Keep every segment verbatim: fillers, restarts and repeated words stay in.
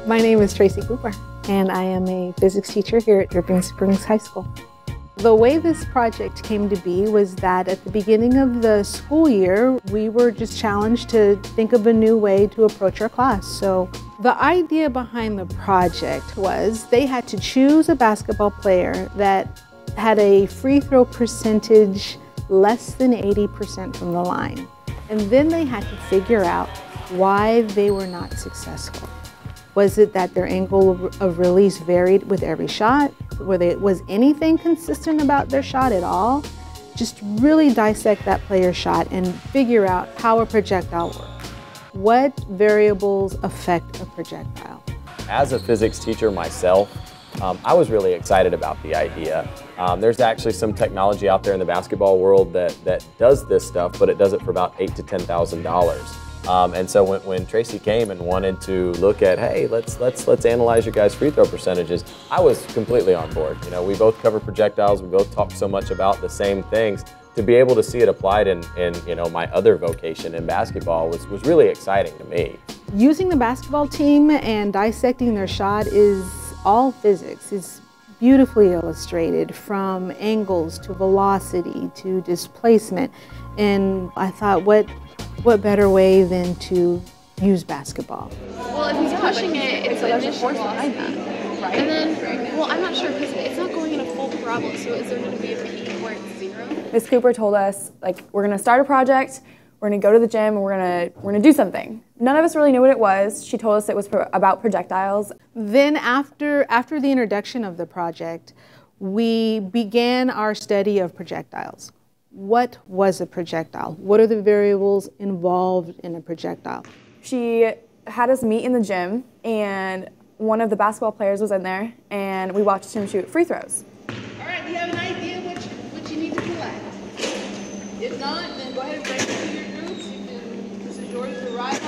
My name is Tracy Cooper, and I am a physics teacher here at Dripping Springs High School. The way this project came to be was that at the beginning of the school year, we were just challenged to think of a new way to approach our class. So the idea behind the project was they had to choose a basketball player that had a free throw percentage less than eighty percent from the line. And then they had to figure out why they were not successful. Was it that their angle of release varied with every shot? Were they, was anything consistent about their shot at all? Just really dissect that player's shot and figure out how a projectile works. What variables affect a projectile? As a physics teacher myself, um, I was really excited about the idea. Um, there's actually some technology out there in the basketball world that, that does this stuff, but it does it for about eight to ten thousand dollars. Um, and so when, when Tracy came and wanted to look at, hey, let's let's let's analyze your guys' free throw percentages, I was completely on board. You know, we both cover projectiles, we both talk so much about the same things. To be able to see it applied in, in you know, my other vocation in basketball was, was really exciting to me. Using the basketball team and dissecting their shot is all physics. It's beautifully illustrated from angles to velocity to displacement. And I thought, what What better way than to use basketball? Well, if he's pushing it, it's the initial velocity. Right. And then, well, I'm not sure because it's not going in a full throttle, so is there going to be a peak where it's zero? Miz Cooper told us, like, we're going to start a project, we're going to go to the gym, and we're going to we're going to do something. None of us really knew what it was. She told us it was pro about projectiles. Then after, after the introduction of the project, we began our study of projectiles. What was a projectile? What are the variables involved in a projectile? She had us meet in the gym, and one of the basketball players was in there, and we watched him shoot free throws. All right, do you have an idea what you, what you need to collect? If not, then go ahead and break it into your groups. You can, this is yours to ride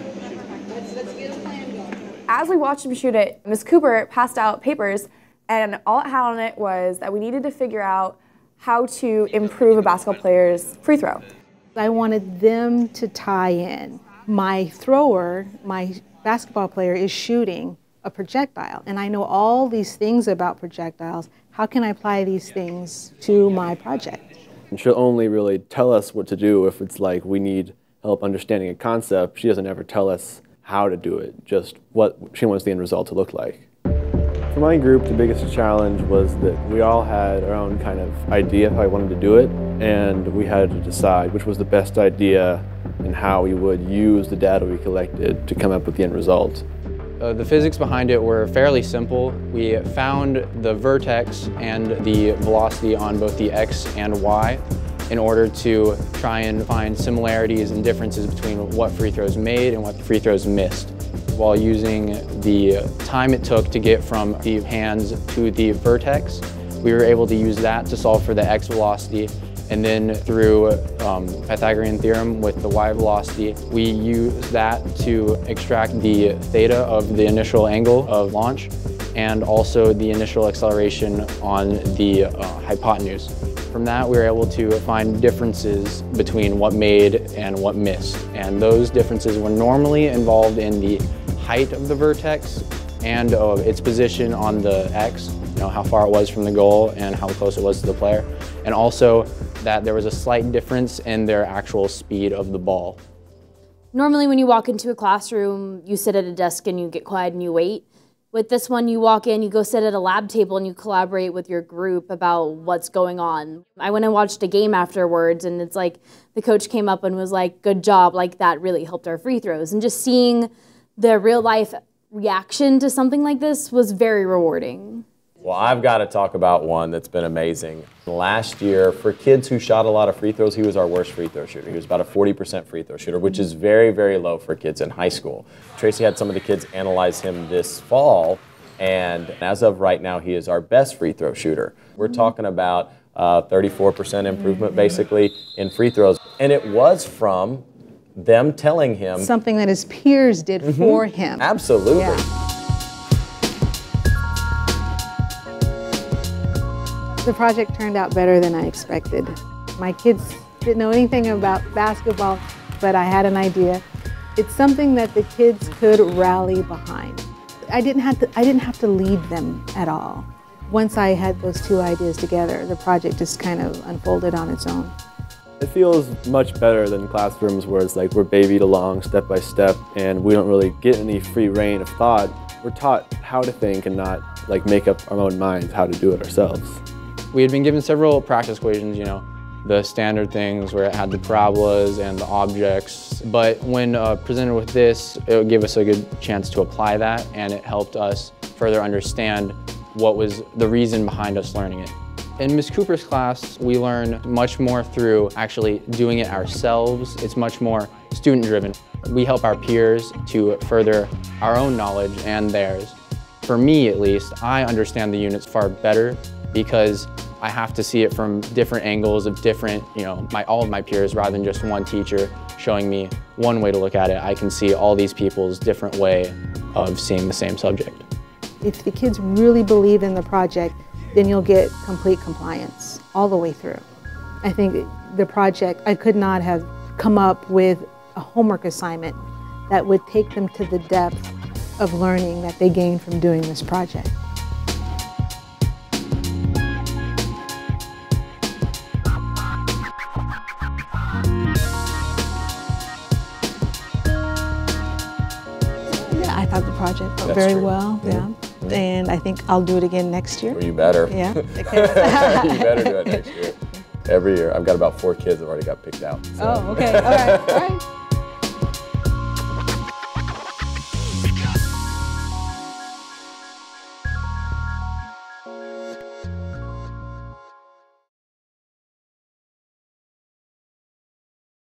on. Let's, let's get a plan going. As we watched him shoot it, Miz Cooper passed out papers, and all it had on it was that we needed to figure out how to improve a basketball player's free throw. I wanted them to tie in. My thrower, my basketball player, is shooting a projectile, and I know all these things about projectiles. How can I apply these things to my project? And she'll only really tell us what to do if it's like we need help understanding a concept. She doesn't ever tell us how to do it, just what she wants the end result to look like. For my group, the biggest challenge was that we all had our own kind of idea of how we wanted to do it, and we had to decide which was the best idea and how we would use the data we collected to come up with the end result. Uh, the physics behind it were fairly simple. We found the vertex and the velocity on both the X and Y in order to try and find similarities and differences between what free throws made and what the free throws missed, while using the time it took to get from the hands to the vertex. We were able to use that to solve for the X velocity, and then through um, Pythagorean theorem with the Y velocity, we use that to extract the theta of the initial angle of launch and also the initial acceleration on the uh, hypotenuse. From that, we were able to find differences between what made and what missed, and those differences were normally involved in the height of the vertex and uh, its position on the X, you know, how far it was from the goal and how close it was to the player, and also that there was a slight difference in their actual speed of the ball. Normally when you walk into a classroom, you sit at a desk and you get quiet and you wait. With this one, you walk in, you go sit at a lab table and you collaborate with your group about what's going on. I went and watched a game afterwards, and it's like the coach came up and was like, good job, like that really helped our free throws. And just seeing the real life reaction to something like this was very rewarding. Well, I've got to talk about one that's been amazing. Last year, for kids who shot a lot of free throws, he was our worst free throw shooter. He was about a forty percent free throw shooter, which is very, very low for kids in high school. Tracy had some of the kids analyze him this fall, and as of right now, he is our best free throw shooter. We're talking about uh, thirty-four percent improvement, basically, in free throws. And it was from them telling him something that his peers did mm-hmm. for him. Absolutely. Yeah. The project turned out better than I expected. My kids didn't know anything about basketball, but I had an idea. It's something that the kids could rally behind. I didn't have to, I didn't have to lead them at all. Once I had those two ideas together, the project just kind of unfolded on its own. It feels much better than classrooms where it's like we're babied along step by step and we don't really get any free reign of thought. We're taught how to think and not like make up our own minds how to do it ourselves. We had been given several practice equations, you know, the standard things where it had the parabolas and the objects, but when uh, presented with this, it would give us a good chance to apply that, and it helped us further understand what was the reason behind us learning it. In Miz Cooper's class, we learn much more through actually doing it ourselves. It's much more student-driven. We help our peers to further our own knowledge and theirs. For me, at least, I understand the units far better because I have to see it from different angles of different, you know, my, all of my peers rather than just one teacher showing me one way to look at it. I can see all these people's different way of seeing the same subject. If the kids really believe in the project, then you'll get complete compliance all the way through. I think the project, I could not have come up with a homework assignment that would take them to the depth of learning that they gained from doing this project. Yeah, I thought the project went very well. Yeah. And I think I'll do it again next year. Well, you better. Yeah. You better do it next year. Every year. I've got about four kids that already got picked out. So. Oh, okay. All right. All right.